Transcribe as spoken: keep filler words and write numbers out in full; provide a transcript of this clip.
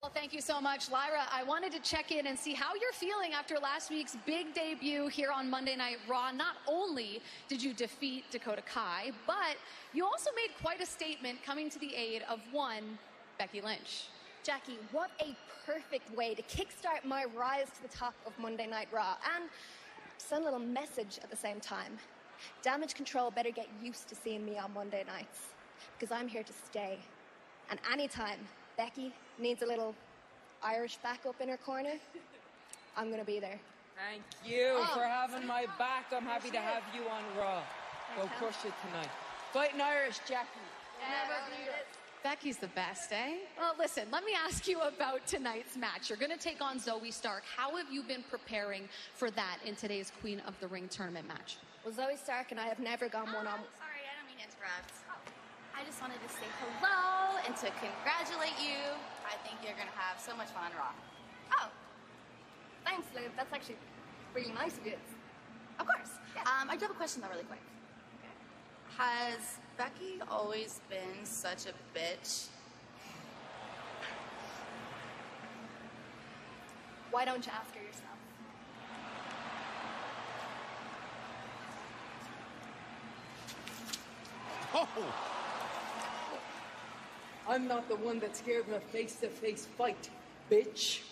Well, thank you so much, Lyra. I wanted to check in and see how you're feeling after last week's big debut here on Monday Night Raw. Not only did you defeat Dakota Kai, but you also made quite a statement coming to the aid of one Becky Lynch. Jackie, what a perfect way to kickstart my rise to the top of Monday Night Raw and send a little message at the same time. Damage Control better get used to seeing me on Monday nights, because I'm here to stay. And anytime Becky needs a little Irish backup in her corner, I'm going to be there. Thank you oh. for having my back. I'm happy to have you on Raw. Go crush it tonight. Fighting Irish, Jackie. Yeah, never beat her. Becky's the best, eh? Well, listen, let me ask you about tonight's match. You're going to take on Zoey Stark. How have you been preparing for that in today's Queen of the Ring tournament match? Well, Zoey Stark and I have never gone one-on-one. Oh, sorry, I don't mean to interrupt. I just wanted to say hello and to congratulate you. I think you're going to have so much fun on Raw. Oh, thanks, Liv. That's actually really nice of you. Of course. Yeah. Um, I do have a question, though, really quick. Okay. Has Becky always been such a bitch? Why don't you ask her yourself? Oh! I'm not the one that's scared of a face-to-face fight, bitch.